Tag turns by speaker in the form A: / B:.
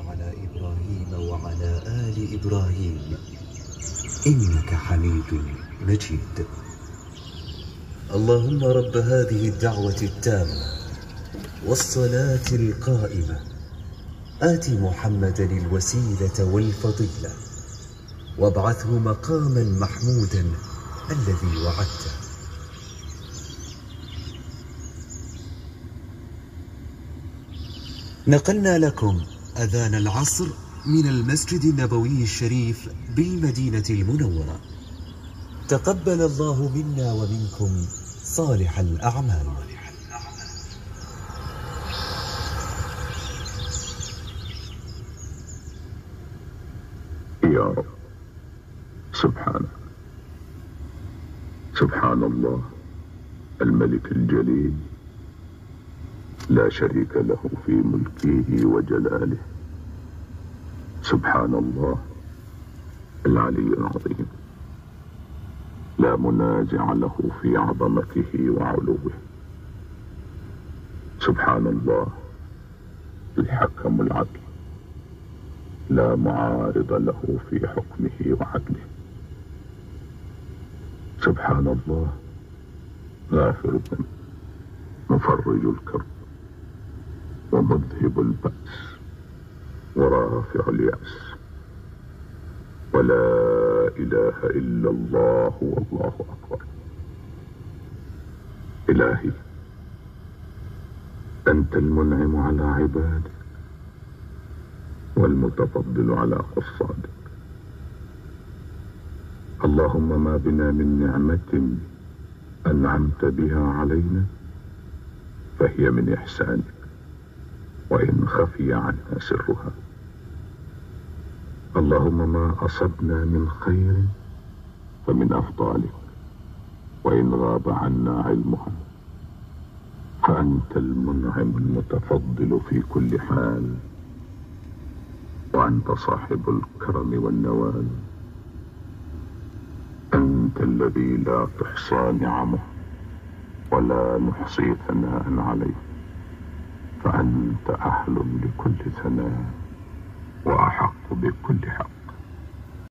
A: على إبراهيم وعلى آل إبراهيم إنك حميد مجيد. اللهم رب هذه الدعوة التامة والصلاة القائمة آت محمدا الوسيلة والفضيلة وابعثه مقاما محمودا الذي وعدته. نقلنا لكم أذان العصر من المسجد النبوي الشريف بالمدينة المنورة. تقبل الله منا ومنكم صالح الأعمال.
B: يا رب، سبحانه، سبحان الله الملك الجليل، لا شريك له في ملكه وجلاله. سبحان الله العلي العظيم، لا منازع له في عظمته وعلوه. سبحان الله الحكم العدل، لا معارض له في حكمه وعدله. سبحان الله غافر الذنب، مفرج الكرب، ومذهب البأس، ورافع اليأس. ولا إله إلا الله والله أكبر. إلهي، أنت المنعم على عبادك والمتفضل على قصادك. اللهم ما بنا من نعمة أنعمت بها علينا فهي من إحسانك، وإن خفي عنها سرها. اللهم ما أصبنا من خير فمن أفضالك، وإن غاب عنا علمها. فأنت المنعم المتفضل في كل حال، وأنت صاحب الكرم والنوال. أنت الذي لا تحصى نعمه ولا نحصي ثناء عليه، فأنت أهل لكل ثناء وأحق بكل حق.